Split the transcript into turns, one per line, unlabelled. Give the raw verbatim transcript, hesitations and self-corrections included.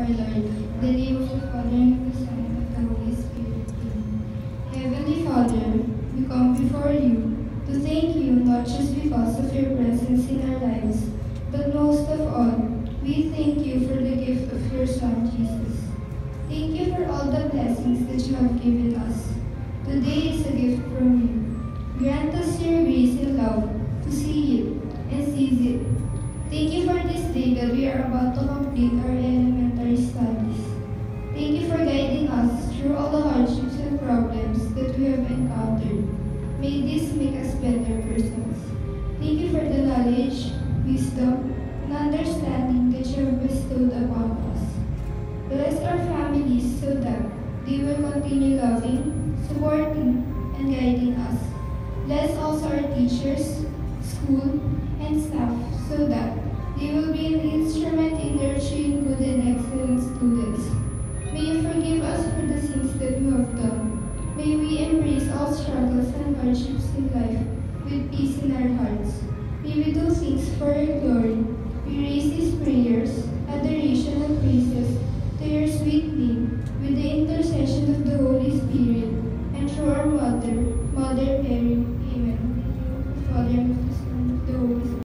our Lord. In the name of the Father, and of the Son, and of the Holy Spirit. Amen. Heavenly Father, we come before you to thank you not just because of your presence in our lives, but most of all, we thank you for the gift of your Son, Jesus. Thank you for all the blessings that you have given us. Today is a gift from you. Grant us your grace and love to see it and seize it. Thank you for this day that we are about to complete our elementary studies. Thank you for guiding us through all the hardships and problems that we have encountered. May this make us better persons. Thank you for the knowledge, wisdom, and understanding that you have bestowed upon us. Bless our families so that they will continue loving, supporting, and guiding us. Bless also our teachers, school, and staff so that they will be an instrument in nurturing good and excellent students. May you forgive us for the sins that we have done. May we embrace all struggles and hardships in life with peace in our hearts. May we do things for your